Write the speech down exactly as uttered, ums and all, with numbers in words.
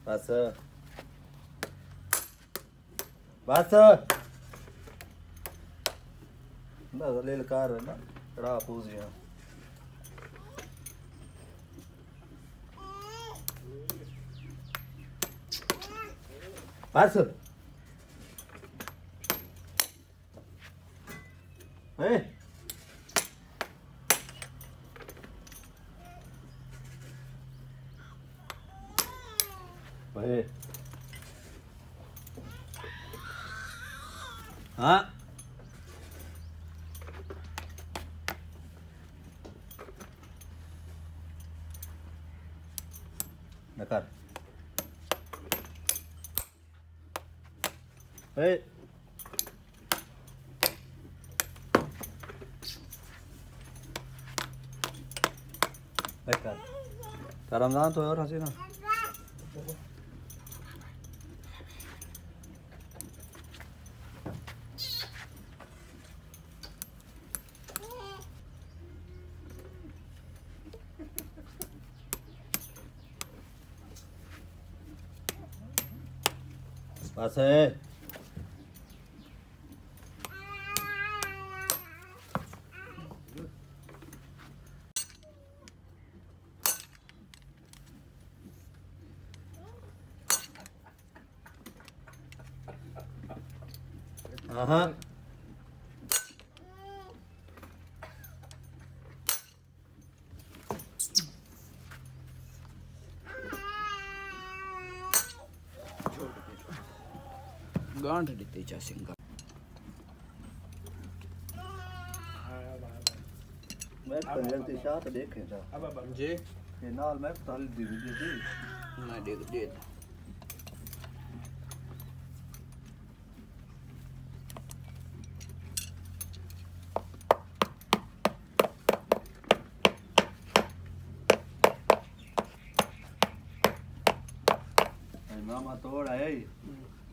बस बस ना ले कार है ना कड़ा पूछ गया बस ए भाई हाँ नकार ए नकार रमजान तो और हंसी ना बस है हाँ गांठ देते चासिंगा मैं पंजल ते शात देखे जा अब जी ये नाल मैं ताल दी दी दी मैं दे दे मामा तोड़ आए